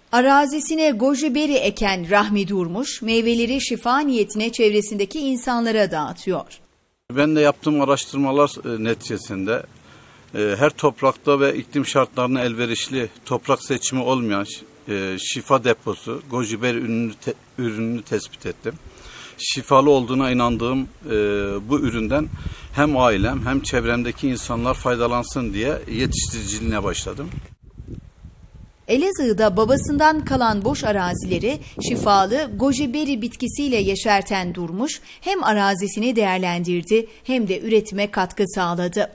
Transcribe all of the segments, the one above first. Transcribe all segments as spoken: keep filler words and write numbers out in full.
Arazisine goji beri eken Rahmi Durmuş, meyveleri şifa niyetine çevresindeki insanlara dağıtıyor. Ben de yaptığım araştırmalar neticesinde her toprakta ve iklim şartlarına elverişli toprak seçimi olmayan şifa deposu goji beri ürününü, te, ürününü tespit ettim. Şifalı olduğuna inandığım bu üründen hem ailem hem çevremdeki insanlar faydalansın diye yetiştiriciliğine başladım. Elazığ'da babasından kalan boş arazileri şifalı goji beri bitkisiyle yeşerten Durmuş, hem arazisini değerlendirdi hem de üretime katkı sağladı.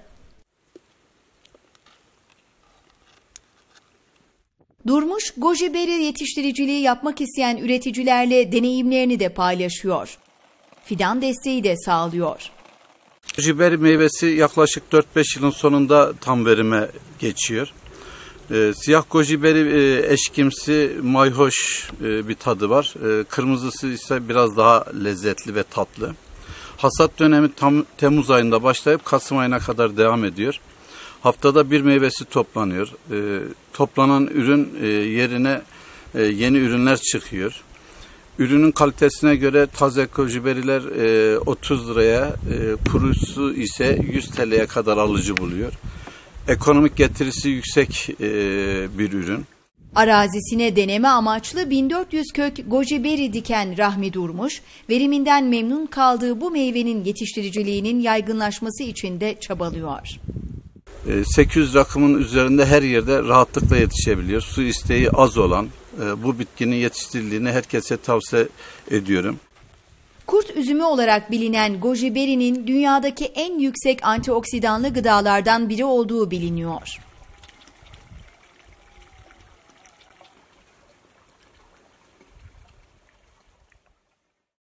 Durmuş, goji beri yetiştiriciliği yapmak isteyen üreticilerle deneyimlerini de paylaşıyor. Fidan desteği de sağlıyor. Goji beri meyvesi yaklaşık dört beş yılın sonunda tam verime geçiyor. Ee, siyah goji beri e, eşkimsi, mayhoş e, bir tadı var. E, kırmızısı ise biraz daha lezzetli ve tatlı. Hasat dönemi tam Temmuz ayında başlayıp Kasım ayına kadar devam ediyor. Haftada bir meyvesi toplanıyor. E, toplanan ürün e, yerine e, yeni ürünler çıkıyor. Ürünün kalitesine göre taze goji beriler e, otuz liraya, e, kurusu ise yüz T L'ye kadar alıcı buluyor. Ekonomik getirisi yüksek e, bir ürün. Arazisine deneme amaçlı bin dört yüz kök goji beri diken Rahmi Durmuş, veriminden memnun kaldığı bu meyvenin yetiştiriciliğinin yaygınlaşması için de çabalıyor. E, sekiz yüz rakımın üzerinde her yerde rahatlıkla yetişebiliyor. Su isteği az olan e, bu bitkinin yetiştirildiğini herkese tavsiye ediyorum. Kurt üzümü olarak bilinen goji berinin dünyadaki en yüksek antioksidanlı gıdalardan biri olduğu biliniyor.